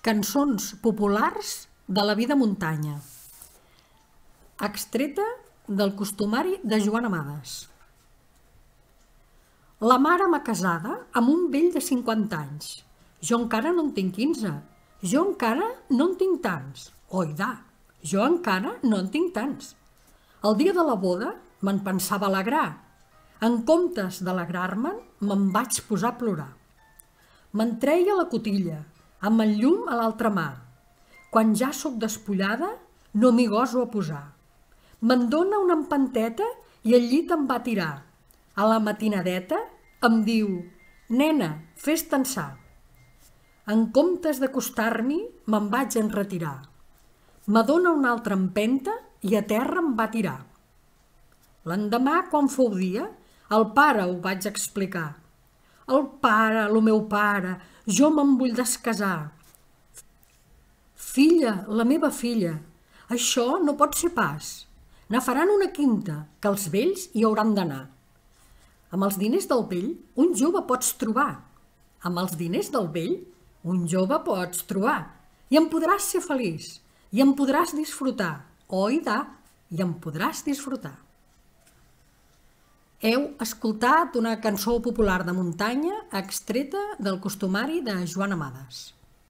Cançons populars de la vida muntanya, extreta del costumari de Joan Amades. La mare m'ha casada amb un vell de 50 anys. Jo encara no en tinc 15. Jo encara no en tinc tants. Oidà, jo encara no en tinc tants. El dia de la boda me'n pensava alegrar. En comptes d'alegrar-me'n, me'n vaig posar a plorar. Me'n treia la cotilla, amb el llum a l'altra mà. Quan ja sóc despullada, no m'hi goso a posar. Me'n dona una empanteta i al llit em va tirar. A la matinadeta em diu: «Nena, fes tensar». En comptes d'acostar-m'hi, me'n vaig enretirar. M'adona una altra empenta i a terra em va tirar. L'endemà, quan fou dia, al pare ho vaig explicar. «El pare, el meu pare, jo me'n vull descasar». «Filla, la meva filla, això no pot ser pas. Ne faran una quinta, que els vells hi hauran d'anar. Amb els diners del vell, un jove pots trobar. Amb els diners del vell, un jove pots trobar. I en podràs ser feliç, i en podràs disfrutar. Oidà, i en podràs disfrutar». Heu escoltat una cançó popular de muntanya extreta del costumari de Joan Amades.